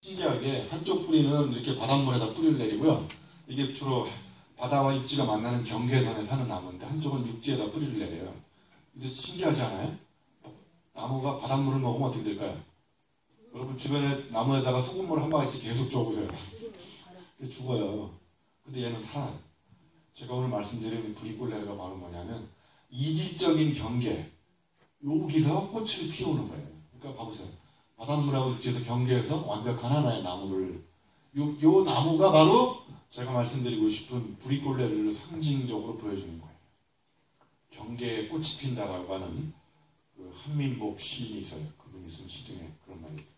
신기하게 한쪽 뿌리는 이렇게 바닷물에다 뿌리를 내리고요. 이게 주로 바다와 육지가 만나는 경계선에 사는 나무인데 한쪽은 육지에다 뿌리를 내려요. 근데 신기하지 않아요? 나무가 바닷물을 먹으면 어떻게 될까요? 여러분 주변에 나무에다가 소금물을 한 바가지씩 계속 줘보세요. 죽어요. 근데 얘는 살아요. 제가 오늘 말씀드리는 브리꼴레르가 바로 뭐냐면 이질적인 경계, 여기서 꽃을 피우는 거예요. 그러니까 봐보세요. 바닷물하고 육지에서 경계해서 완벽한 하나의 나무를, 요 나무가 바로 제가 말씀드리고 싶은 브리꼴레르를 상징적으로 보여주는 거예요. 경계에 꽃이 핀다라고 하는 그 한민복 시인이 있어요. 그분이 쓴 시 중에 그런 말이 있어요.